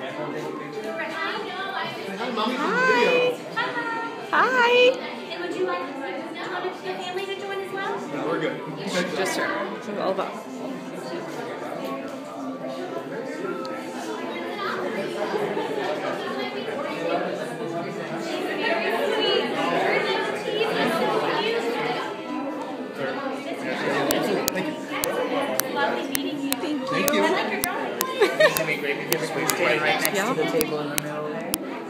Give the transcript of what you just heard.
Hi. Hi. And would you like the family to join as well? No, we're good. Just her. It's all about. Lovely meeting you. Thank you. Thank you. I like your drawing. It'd be great if you were standing right next to the table in the middle there.